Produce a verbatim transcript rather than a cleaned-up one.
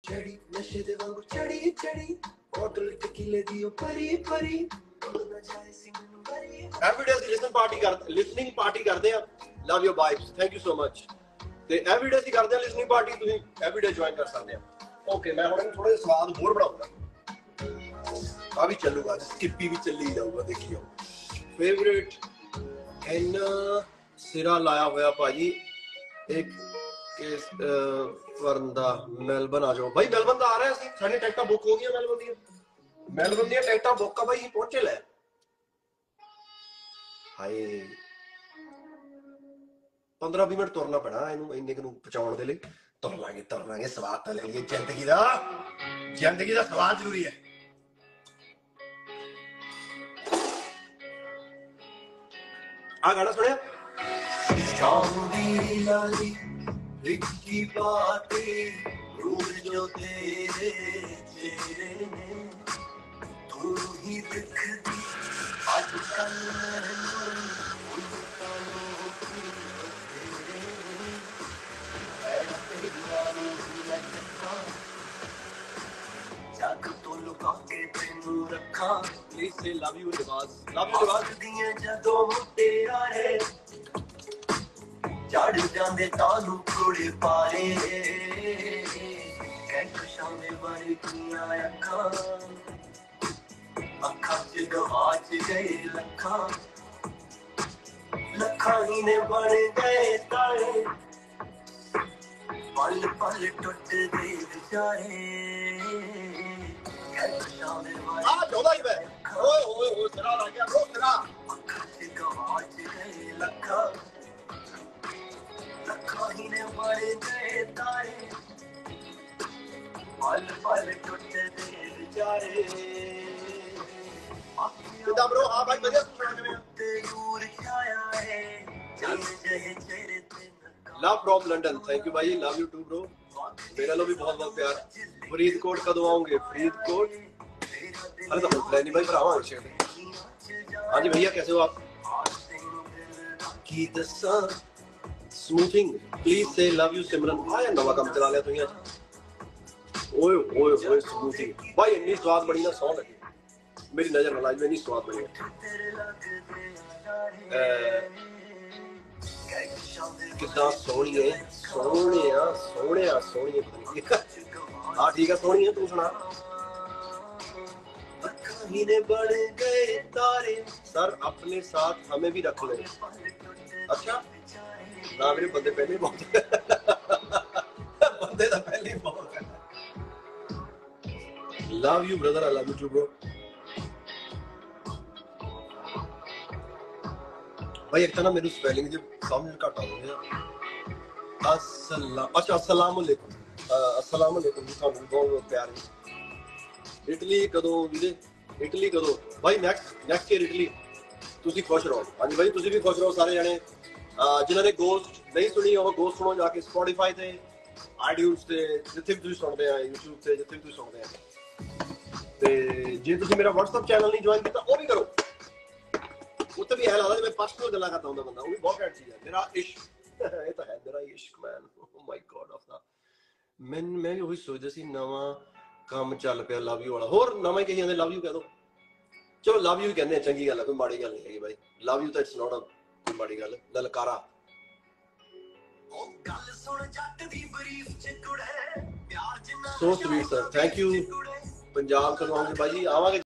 चढ़ी नशे दे वांगू चढ़ी चढ़ी बोतल टकीले दी ओ परी परी ना जाए सी मैनू परी एवरीडे दी लिसनिंग पार्टी कर लिसनिंग पार्टी करदे आ love your vibes thank you so much ते एवरीडे दी करदे आ लिसनिंग पार्टी तुसीं एवरीडे ज्वाइन कर सकदे आ ओके मैं हुण थोड़े स्वाद होर बढ़ाऊंगा आ भी चलूगा स्किपी भी चली जाऊगा देखियो फेवरेट इन्ना सिरा लाया होया भाजी एक इस वरंदा मेलबर्न आ जाओ भाई मेलबर्न दा आ रहा है सी साडी टिकटां बुक हो गई मेलबर्न दी मेलबर्न दी टिकटां बुक का भाई पहुंचे ले हाय पंद्रह बीस मिनट तुरना पैना इनू इन्ने कनु पहुंचाउण दे लई तुर लांगे तुर लांगे स्वाद तां लईए जिंदगी दा जिंदगी दा स्वाद जरूरी है आ गाना सुनिया शाम दी लाली रिक्की बातें रूह जो तेरे चेहरे ने तू ही दिखती आजकल जग तो लुका के तेनू रखा इसे love you Libaas love you Libaas दिए जदों मुटियारे चढ़ जांदे तानू कोड़े पारे कैंकशां दे वर्गियां अखां अखां च गवाच गए लखां लखां ही ने बन गए तारे पल पल टुट दे बेचारे कैंकशां दे वर्गियां आ चौदह ही मैं ओए ओए ओए सिरा ला गया रो सिरा अखां च गवाच गए लखां ने बड़े गए तारे पल पल टुटे दे बेचारे किदा ब्रो हां भाई बढ़िया सुना के ते दूर छाया है चल जहे चेहरे ते love from London thank you भाई लव यू टू ब्रो मेरा लो भी बहुत बहुत प्यार फरीदकोट कदों आओगे फरीदकोट अरे तो प्लान नहीं भाई भरावा हां जी भैया कैसे हो आप की दसा स्मूथिंग प्लीज से लव यू सिमरन आया नवा काम चला लिया तुही आज ओए ओए ओए स्मूथिंग भाई इतनी स्वाद बड़ी ना सौ लगी मेरी नजर ना लाज में इतनी स्वाद बड़ी कितना सोहनी है सोहने आ सोहने आ सोहनी है हाँ ठीक है सोहनी है तू सुना ने बढ़ गए तारे सर अपने साथ हमें भी रख लो अच्छा ना मेरे बंदे पहले बहुत बंदे तो पहले बहुत love you brother I love you too bro भाई एक ना मेरी स्पेलिंग जो समझ घट आ गई अस्सलाम अच्छा अस्सलाम वालेकुम अस्सलाम वालेकुम जी ਤੁਹਾਨੂੰ ਬਹੁਤ ਪਿਆਰ ਇਟਲੀ ਕਦੋਂ ਵੀਰੇ ਇਟਲੀ ਕਦੋਂ ਭਾਈ ਨੈਕਸਟ ਨੈਕਸਟ ਈਅਰ ਇਟਲੀ ਤੁਸੀਂ ਖੁਸ਼ ਰਹੋ ਹਾਂਜੀ ਭਾਈ ਤੁਸੀਂ ਵੀ ਖੁਸ਼ ਰਹੋ ਸਾਰੇ ਜਣੇ ਜਿਨ੍ਹਾਂ ਨੇ ਗੋਸਟ ਨਹੀਂ ਸੁਣੀ ਉਹ ਗੋਸਟ ਸੁਣੋ ਜਾ ਕੇ ਸਪੋਟੀਫਾਈ ਤੇ ਆਈਟਿਊਨਸ ਤੇ ਜਿੱਥੇ ਵੀ ਤੁਸੀਂ ਸੁਣਦੇ ਆ YouTube ਤੇ ਜਿੱਥੇ ਵੀ ਤੁਸੀਂ ਸੁਣਦੇ ਆ ਤੇ ਜੇ ਤੁਸੀਂ ਮੇਰਾ WhatsApp ਚੈਨਲ ਨਹੀਂ ਜੁਆਇਨ ਕੀਤਾ ਉਹ ਵੀ ਕਰੋ ਉੱਤੇ ਵੀ ਹੈ ਲੱਗਦਾ ਜਿਵੇਂ ਪਰਸਨਲ ਗੱਲਾਂ ਕਰਦਾ ਹੁੰਦਾ ਬੰਦਾ ਉਹ ਵੀ ਬਹੁਤ ਘੈਂਟ ਚੀਜ਼ ਹੈ ਮੇਰਾ ਇਸ਼ਕ ਇਹ ਤਾਂ ਹੈ ਮੇਰਾ ਇਸ਼ਕ ਮੈਨ ਓ ਮਾਈ ਗॉड ਆਫ ਦਾ ਮੈਂ ਮੈਂ ਵੀ ਉਹੀ ਸੋਚਦਾ ਸੀ ਨਵਾਂ ਕੰਮ ਚੱਲ ਪਿਆ ਲਵ ਯੂ ਵਾਲਾ ਹੋਰ ਨਵਾਂ ਹੀ ਕਹੀ ਜਾਂਦੇ ਲਵ ਯੂ ਕਹਿ ਦੋ ਚਲੋ ਲਵ ਯੂ ਕਹਿੰਦੇ ਚੰਗੀ ਗੱਲ ਹੈ ਕੋਈ ਮਾੜੀ ਗੱਲ ਨਹੀਂ ਹੈਗੀ ਬਾਈ ਲਵ ਯੂ ਤਾਂ ਇਟਸ ਨਾਟ ਅ ਕੋਈ ਮਾੜੀ ਗੱਲ ਲਲਕਾਰਾ so sweet sir thank you Punjab ਤੋਂ ਆਉਂਗੇ ਬਾਈ ਜੀ ਆਵਾਂਗੇ